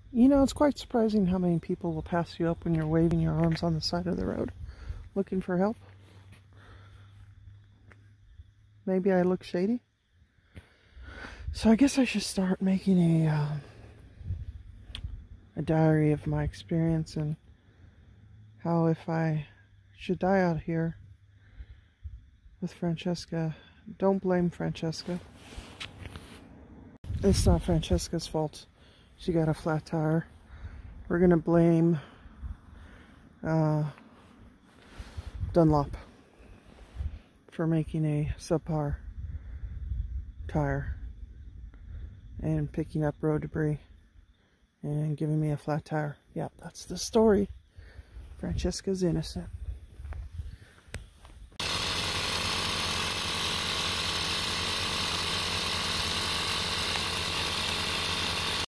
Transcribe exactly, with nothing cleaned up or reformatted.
You know, it's quite surprising how many people will pass you up when you're waving your arms on the side of the road, looking for help. Maybe I look shady. So I guess I should start making a, uh, a diary of my experience and how if I should die out here with Francesca, don't blame Francesca. It's not Francesca's fault. She got a flat tire. We're gonna blame uh, Dunlop for making a subpar tire and picking up road debris and giving me a flat tire. Yeah, that's the story. Francesca's innocent.